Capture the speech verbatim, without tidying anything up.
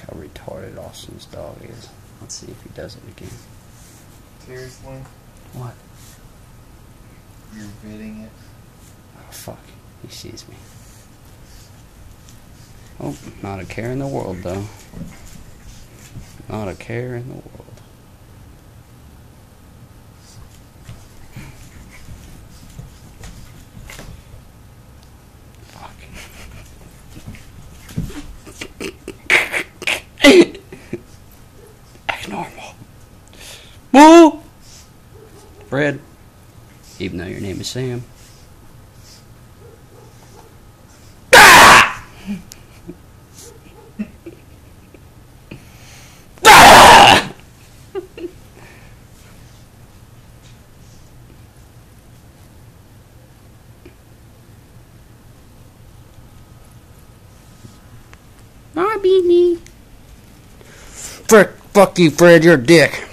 how retarded Asstins Dog is. Let's see if he does it again. Seriously? What? You're bidding it? Oh, fuck. He sees me. Oh, not a care in the world, though. Not a care in the world. Fuck. Act normal. Woo! Fred. Even though your name is Sam. Bye, Beanie. Frick, fuck you, Fred, you're a dick.